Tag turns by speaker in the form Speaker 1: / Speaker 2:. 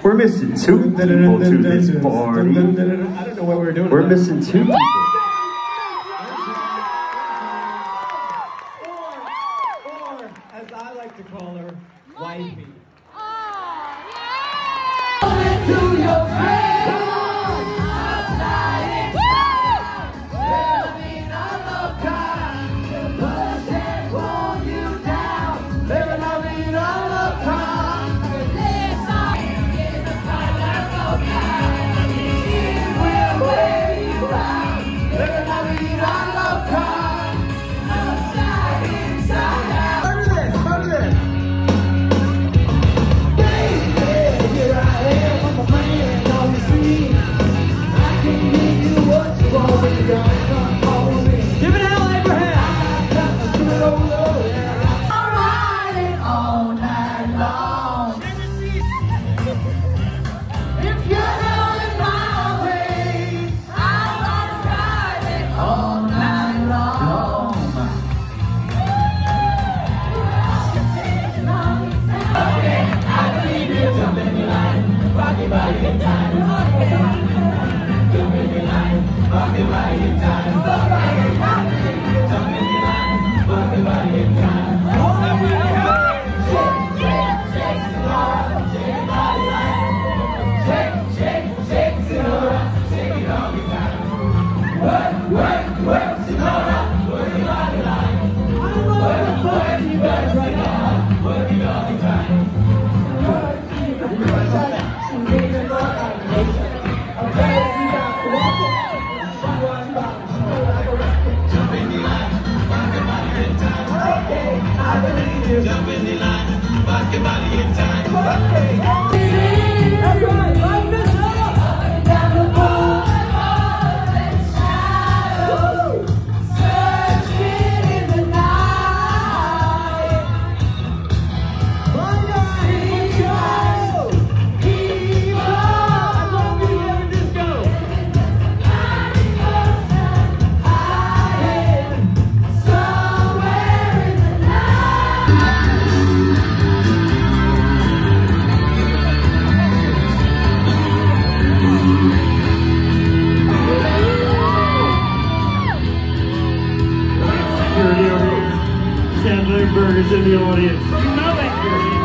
Speaker 1: We're missing 2 people to this party.
Speaker 2: I don't know what we're doing.
Speaker 1: We're missing 2 people.
Speaker 2: Or, as I like to call her, wifey.
Speaker 3: Jump in the line, rock your body in time.
Speaker 2: That's right, light this up! Down the boulevard and shadows, searching in the night. Keep on, I love you, let this go. Hiding somewhere in the night.
Speaker 4: Security over here. Chandler Burgers in the audience. You know that,